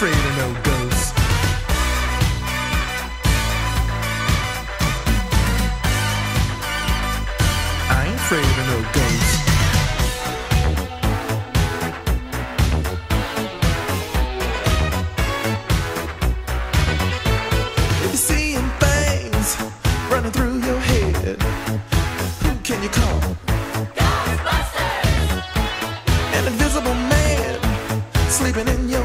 afraid of no ghosts. I ain't afraid of no ghosts. If you're seeing things running through your head, who can you call? Ghostbusters! An invisible man sleeping in your